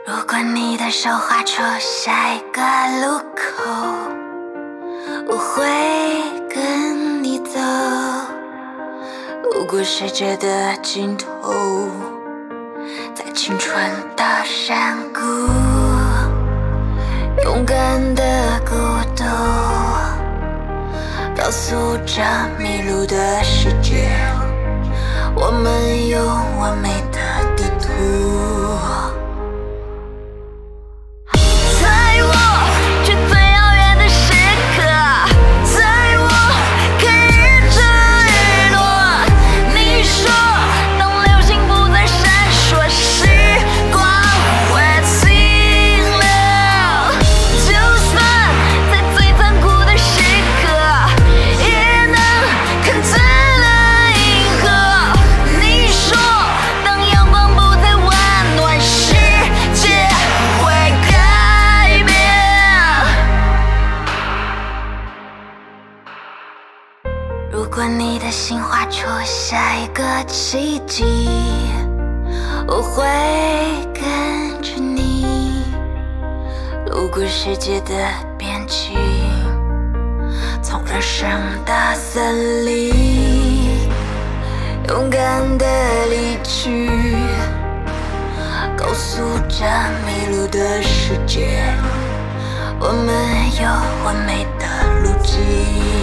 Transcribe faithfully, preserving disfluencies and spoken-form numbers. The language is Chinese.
如果你的手画出下一个路口，我会跟你走，路过世界的尽头，在青春的山谷，勇敢的孤独，告诉这迷路的世界，我们有完美的地图。在我去最遥远的时刻，在我看日出日落，你说当流星不再闪烁，时光会停留。就算在最残酷的时刻，也能看见了银河。你说当阳光不再温暖，世界会改变。如果你的心画出下一个奇迹，我会跟着你，路过世界的边境，从人生的森林，勇敢的离去，告诉这迷路的世界，我们有完美的路径。